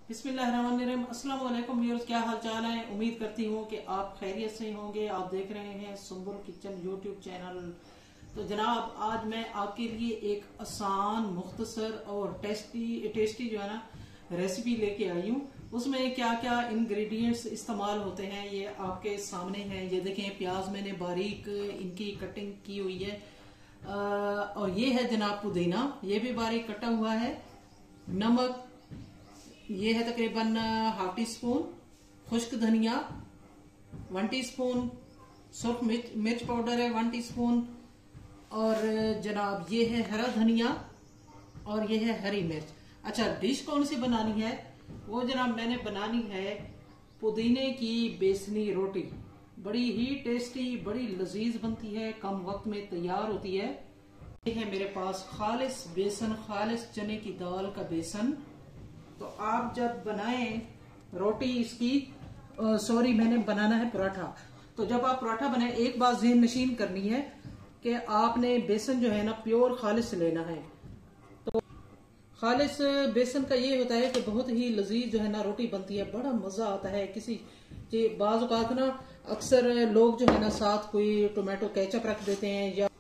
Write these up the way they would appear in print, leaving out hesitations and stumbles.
बिस्मिल्लाहिर्रहमानिर्रहीम। अस्सलाम वालेकुम व्यूअर्स, क्या हाल चाल है। उम्मीद करती हूँ कि आप खैरियत से होंगे। आप देख रहे हैं सुंबुल किचन यूट्यूब चैनल। तो जनाब, आज मैं आपके लिए एक आसान, मुख्तसर और टेस्टी जो है ना रेसिपी लेके आई हूँ। उसमें क्या क्या इंग्रेडिएंट्स इस्तेमाल होते हैं ये आपके सामने है। ये देखें, प्याज मैंने बारीक इनकी कटिंग की हुई है। और ये है जनाब पुदीना, ये भी बारीक कटा हुआ है। नमक ये है तकरीबन हाफ टी स्पून। खुश्क धनिया 1 टीस्पून। सुर्ख मिर्च पाउडर है 1 टीस्पून। और जनाब ये है हरा धनिया और ये है हरी मिर्च। अच्छा, डिश कौन सी बनानी है वो जनाब मैंने बनानी है पुदीने की बेसनी रोटी। बड़ी ही टेस्टी, बड़ी लजीज बनती है, कम वक्त में तैयार होती है। ये है मेरे पास खालिस बेसन, खालिस चने की दाल का बेसन। तो आप जब बनाएं रोटी इसकी सॉरी मैंने बनाना है पराठा। तो जब आप पराठा बनाएं, एक बात ज़हन नशीन करनी है कि आपने बेसन जो है ना प्योर खालिस लेना है। तो खालिस बेसन का ये होता है कि बहुत ही लजीज जो है ना रोटी बनती है, बड़ा मजा आता है। बाज़ औक़ात ना अक्सर लोग जो है ना साथ कोई टोमेटो केचप रख देते हैं या।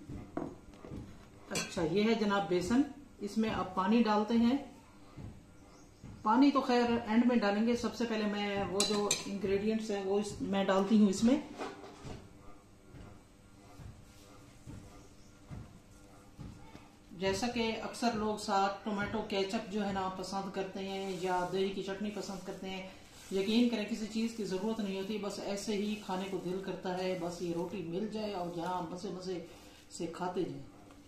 अच्छा, ये है जनाब बेसन। इसमें आप पानी डालते हैं। पानी तो खैर एंड में डालेंगे। सबसे पहले मैं वो जो इंग्रेडिएंट्स हैं वो मैं डालती हूँ इसमें। जैसा कि अक्सर लोग साथ टोमेटो केचप जो है ना पसंद करते हैं या दही की चटनी पसंद करते हैं। यकीन करें, किसी चीज की जरूरत नहीं होती, बस ऐसे ही खाने को दिल करता है। बस ये रोटी मिल जाए और जहाँ मजे मजे से खाते जाए।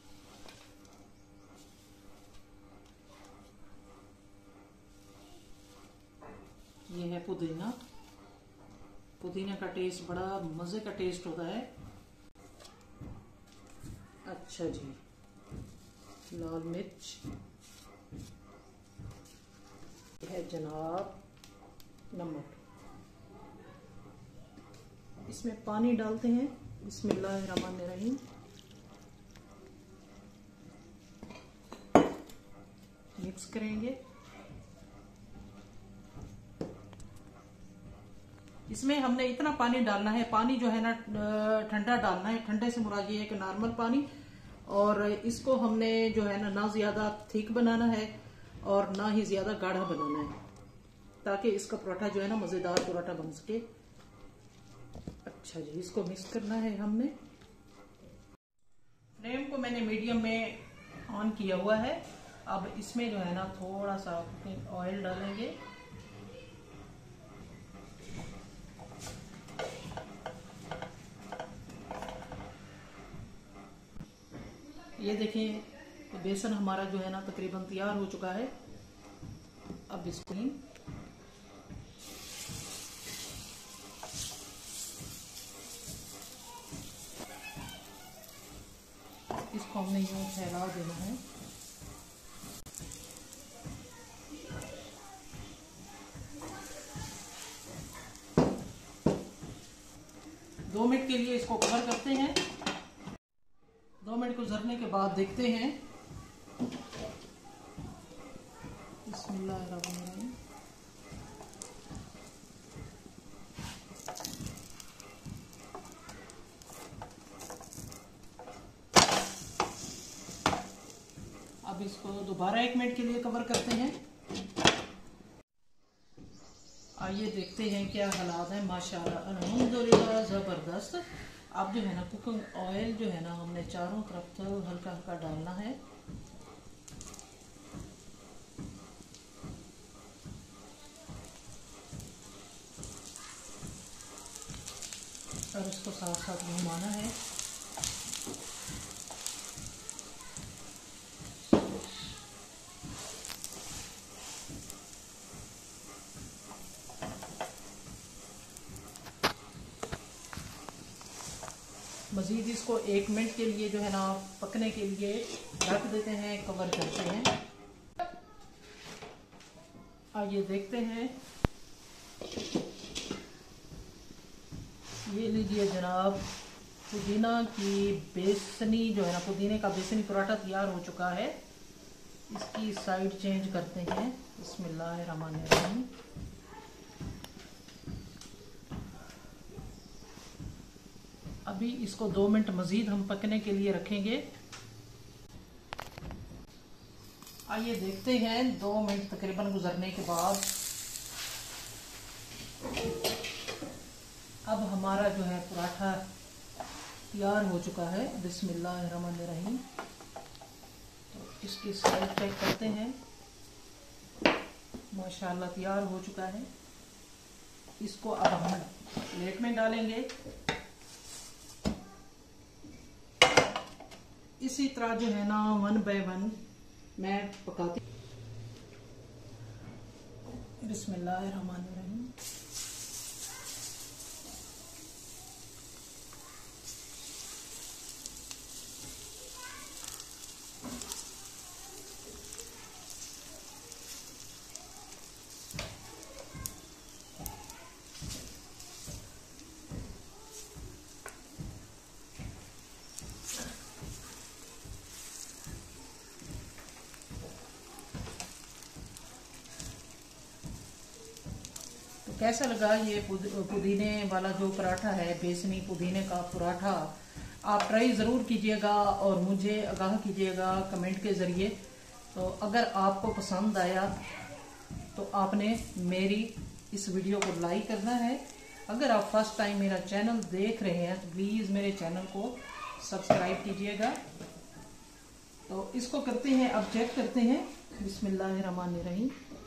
ये है पुदीना। पुदीना का टेस्ट बड़ा मजे का टेस्ट होता है। अच्छा जी, लाल मिर्च है जनाब, नमक। इसमें पानी डालते हैं। बिस्मिल्लाहिर्रहमानिर्रहीम। मिक्स करेंगे। इसमें हमने इतना पानी डालना है, पानी जो है ना ठंडा डालना है। ठंडे से मुराद ये है कि नॉर्मल पानी। और इसको हमने जो है ना ज्यादा थिक बनाना है और ना ही ज्यादा गाढ़ा बनाना है, ताकि इसका पराठा जो है ना मजेदार पराठा बन सके। अच्छा जी, इसको मिक्स करना है हमने। फ्लेम को मैंने मीडियम में ऑन किया हुआ है। अब इसमें जो है ना थोड़ा सा कुकिंग ऑयल डालेंगे। ये देखें, तो बेसन हमारा जो है ना तकरीबन तैयार हो चुका है। अब इसको हमने यूं फैला देना है। दो मिनट के लिए इसको कवर करते हैं। 2 मिनट गुजरने के बाद देखते हैं। बिस्मिल्लाहिर्रहमानिर्रहीम। अब इसको दोबारा 1 मिनट के लिए कवर करते हैं। आइए देखते हैं क्या हालात है। माशाल्लाह, अल्हम्दुलिल्लाह, जबरदस्त। अब जो है ना कुकिंग ऑयल जो है ना हमने चारों तरफ तो हल्का हल्का डालना है। और इसको साथ साथ घुमाना है। मजीद इसको 1 मिनट के लिए जो है ना पकने के लिए रख देते हैं, कवर करते हैं। आइए देखते हैं। ये लीजिए जनाब, पुदीना की बेसनी जो है ना, पुदीने का बेसनी पराठा तैयार हो चुका है। इसकी साइड चेंज करते हैं। बिस्मिल्लाहिर्रहमानिर्रहीम। अभी इसको 2 मिनट मजीद हम पकने के लिए रखेंगे। आइए देखते हैं 2 मिनट तकरीबन गुजरने के बाद अब हमारा जो है पराठा तैयार हो चुका है। बिस्मिल्लाहिर्रहमानिर्रहीम। तो इसकी साइड चेक करते हैं। माशाल्लाह तैयार हो चुका है। इसको अब हम प्लेट में डालेंगे। इसी तरह जो है ना 1 बाय 1 मैं पकाती। बिस्मिल्लाहिर्रहमानिर्रहीम। कैसा लगा ये पुदीने वाला जो पराठा है, बेसनी पुदीने का पराठा? आप ट्राई ज़रूर कीजिएगा और मुझे आगाह कीजिएगा कमेंट के ज़रिए। तो अगर आपको पसंद आया तो आपने मेरी इस वीडियो को लाइक करना है। अगर आप फर्स्ट टाइम मेरा चैनल देख रहे हैं तो प्लीज़ मेरे चैनल को सब्सक्राइब कीजिएगा। तो इसको करते हैं, अब चेक करते हैं। बिस्मिल्लाहिर्रहमानिर्रहीम।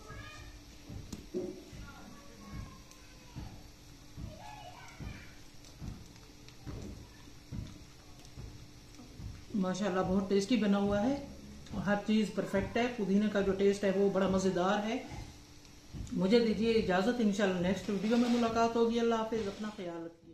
माशाल्लाह बहुत टेस्टी बना हुआ है। हर चीज़ परफेक्ट है। पुदीने का जो टेस्ट है वो बड़ा मज़ेदार है। मुझे दीजिए इजाज़त। इंशाल्लाह नेक्स्ट वीडियो में मुलाकात होगी। अल्लाह हाफिज़। अपना ख्याल रखिए।